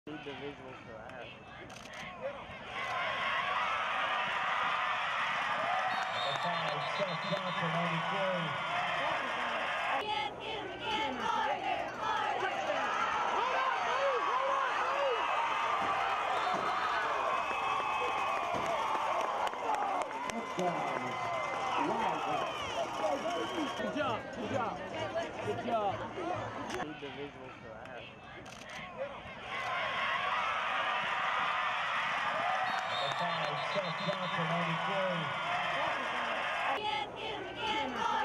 Need the visuals for that. Seth Johnson, 93. Get him again, harder, harder. Good job, good job, good job. Need the visuals for that. Seth Johnson, 93. Get him again, harder.